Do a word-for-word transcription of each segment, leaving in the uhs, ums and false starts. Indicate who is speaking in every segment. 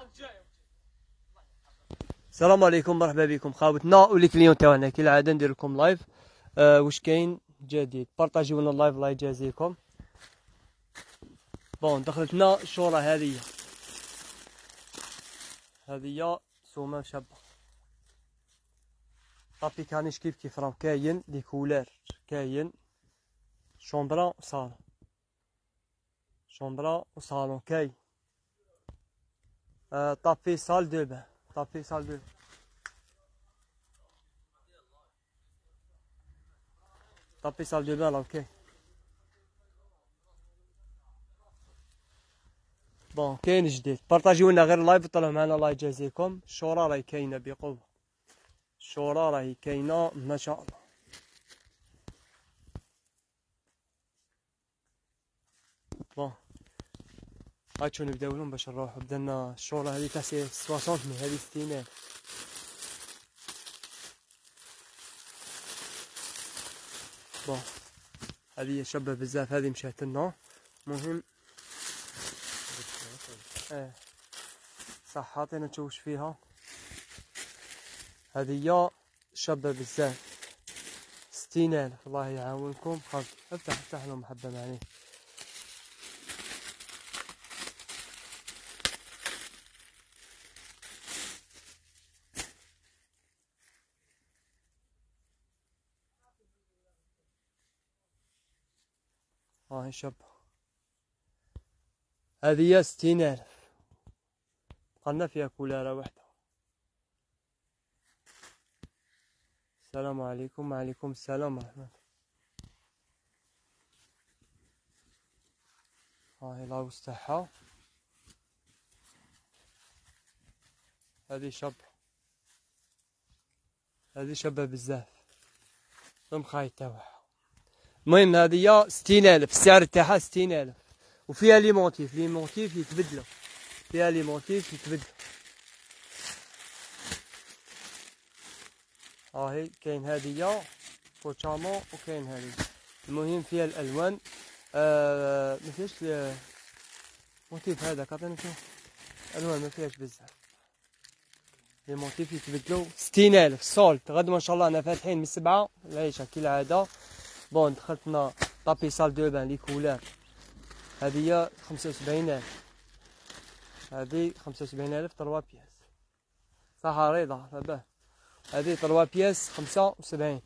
Speaker 1: السلام عليكم، مرحبا بكم خاوتنا ولي كليون تاعنا كالعاده ندير لكم لايف. أه واش كاين جديد؟ بارطاجيو لنا اللايف، الله يجازيكم. بون دخلت لنا الشوره هذه هذه سومه شابه. طابي كانيش كيف كيف راه كاين لي كولار، كاين شومبرا وصالون، شومبرا وصالون كاين. أه طابي سال دو بان، طابي سال دو طابي سال دو بان راه كاين. بون كاين جديد، بارطاجيو لنا غير اللايف وطلعوا معنا، الله يجازيكم. الشوره راهي كاينه بقوه، الشوره راهي كاينه ما شاء الله. بون هاد شو نبداو لهم باش نروحو. بدلنا الشوره هذه تاع ستين مي، هذه ستين. بون هذه شابه بزاف، هذه مشات لنا. مهم اه صح، عطينا نشوش فيها. هذه شابه بزاف، ستين الف. الله يعاونكم. خاف افتح افتح لهم حبه معني. هاي شابه، هذه ستين الف. قلنا فيها كولارة وحده. السلام عليكم. وعليكم السلام ورحمة الله. هاي لاوس تاعها، هذه شابة، هذه شابة بزاف، المخايط تاعها. المهم هذه ستين الف، السعر تاعها ستين الف. وفيها لي موتيف، لي موتيف يتبدلوا، فيها لي موتيف يتبدلوا. هاهي كاين هذه كوتشامون وكاين هذه. المهم فيها الالوان. آه ما فيهاش موتيف هذاك، عطيني شوف الوان ما فيهاش بزاف. لي موتيف يتبدلوا. ستين الف سولت غد ما شاء الله. انا فاتحين من سبعة العيشه كالعاده. بون دخلتنا طابي سال دو بان لي كولار، هذه خمسة وسبعين الف، هذه خمسة وسبعين الف تروا بياس. صح رضا لاباس. هذه تروا بياس خمسة وسبعين.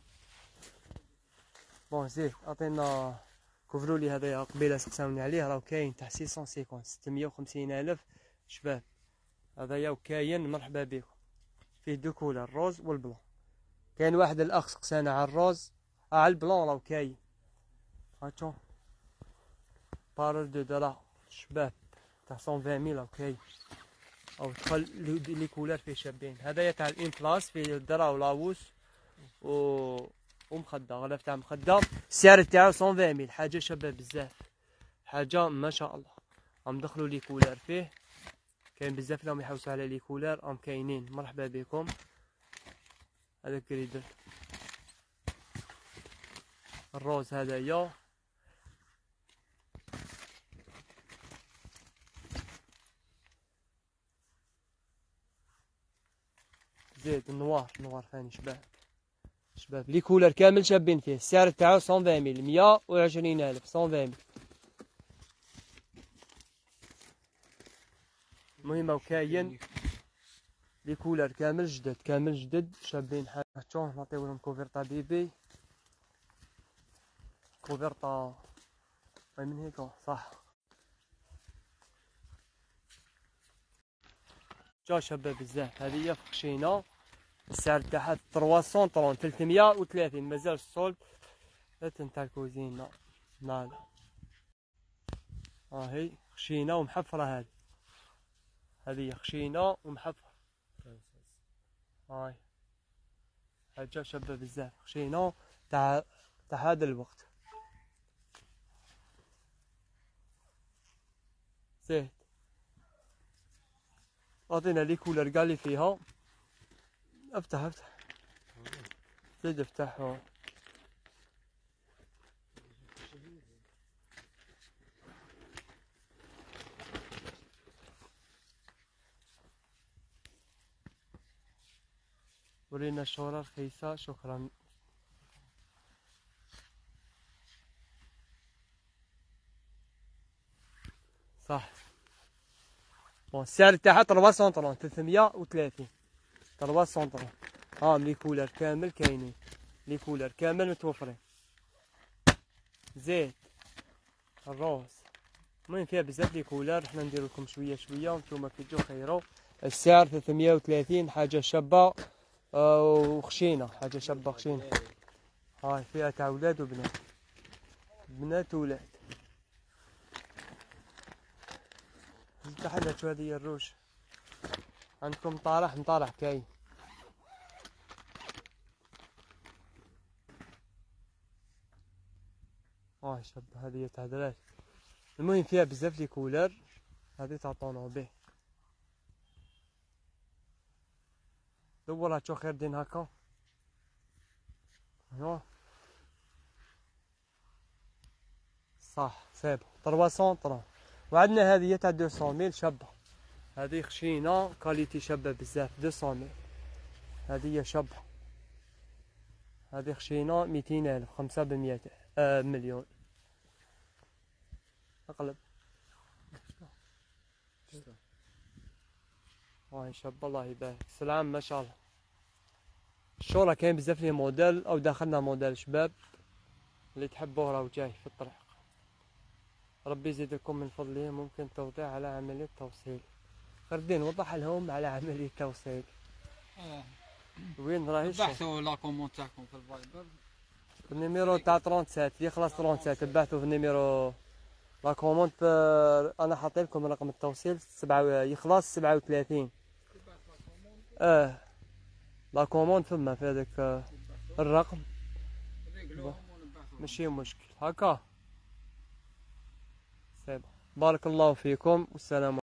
Speaker 1: بون زيد عطينا كوفروا لي هذايا قبيله سقساوني عليه، راه كاين تاع ستمية وخمسين ستمية وخمسين الف شباب. هذايا وكاين مرحبا بكم. فيه دو كولر، الروز والبلون. كاين واحد الاخ سقسانا على الروز، آه على البلون راه كاين. هاتشو بارل دو درا شباب تاع مية وعشرين راه كاين. او دخل لي كولر فيه شابين. هذايا تاع الان بلاس فيه درا ولاوس و ومخده، غلاف تاع مخده. السعر تاعو مية وعشرين، حاجه شابه بزاف، حاجه ما شاء الله. راهم دخلوا لي كولر فيه، كاين بزاف راهم يحوسوا على لي كولر، راهم كاينين. مرحبا بكم. هذا كريدر الروز هذايا. زيد النوار، النوار ثاني شباب، شباب لي كولر كامل شابين فيه. السعر تاعو مية وعشرين، مية وعشرين الف، مية وعشرين. المهم وكاين لي كولر كامل جدد، كامل جدد شابين. حاجه نعطيو لهم كوفرتا بيبي، كوفرتا من هيك صح. جا شابه بزاف. هذه فخشينه، السعر تاعها ثلاثمية وثلاثين، ثلاثمية وثلاثين. مازال السولد تاع الكوزينه. لا لا هاهي خشينه ومحفره. هذه هذه خشينه ومحفره. هاي حاجه شابه بزاف، خشينه تاع تاع هذا الوقت. زيد عطينا لي كولر كاع اللي فيها. افتح افتح زيد افتحها. ورينا الشورى رخيصة. شكرا. صح. بون السعر تاعها ثلاثمية وثلاثين ثلاثمية وثلاثين ثلاثمية وثلاثين. ها لي كولر كامل كاينين، لي كولر كامل متوفرين. زيت الروز، المهم فيها بزاف لي كولر. حنا نديرو لكم شويه شويه وانتوما كي تجو خيرو. السعر ثلاثمية وثلاثين، حاجه شابه آه وخشينه، حاجه شابه خشينه. هاي فيها تاع ولاد وبنات، بنات وولاد. زدت حلت شو هذه الروج. عندكم طارح؟ مطارح كاين. اه شابه هذه تاع دراري. المهم فيها بزاف لي كولر. هذه تاع طونوبيل. دورها تشوف خير دين هكا. ايوا صح سيبو ثلاثمية وثلاثين. وعندنا هذه تاع مئتين ميل شابه. هذه خشينه كاليتي شابه بزاف مئتين ميل. هذه شابه. هذه خشينه مئتين ألف خمسة بمية آه مليون. اقلب. هاي شابه الله يبارك. سلام ما شاء الله. الشورى كاين بزاف لي موديل، او داخلنا موديل شباب اللي تحبوه راهو جاي في الطريق. ربي يزيدكم من فضله. ممكن توضيح على عملية توصيل؟ خردين وضح لهم على عملية توصيل.
Speaker 2: اه
Speaker 1: وين راهي؟
Speaker 2: بحثوا لا كومون تاعكم في الفايبر.
Speaker 1: النيميرو تاع سبعة وثلاثين يخلص سبعة وثلاثين. بعثوا في النيميرو لا كوموند. انا حاطط لكم رقم التوصيل سبعة يخلص سبعة وثلاثين. اه لا كوموند ثم في هذاك الرقم. ماشي مشكل هكا. سيب. بارك الله فيكم والسلام.